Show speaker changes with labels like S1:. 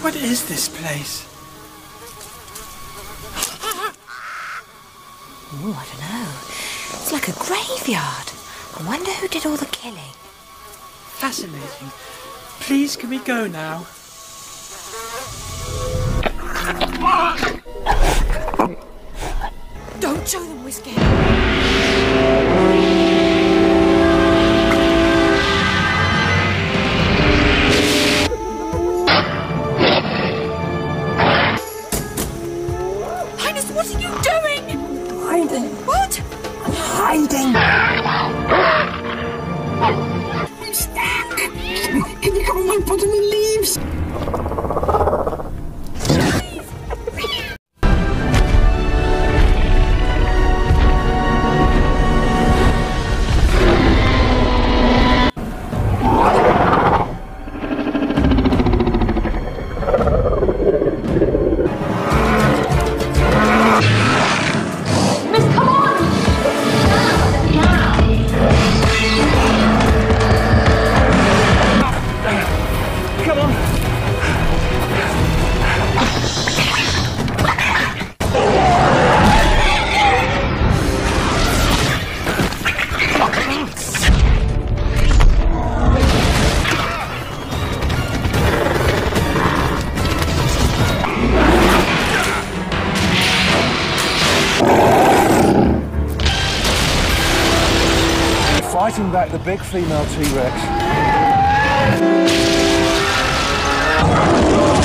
S1: What is this place?
S2: Oh, I don't know. It's like a graveyard. I wonder who did all the killing.
S1: Fascinating. Please, can we go now?
S2: Don't show them we're scared. Highness, what are you doing?
S3: Hiding.
S2: What?
S3: I'm hiding.
S4: I'm stuck. Can you come on my bottom and leaves?
S5: Fighting back the big female T-Rex.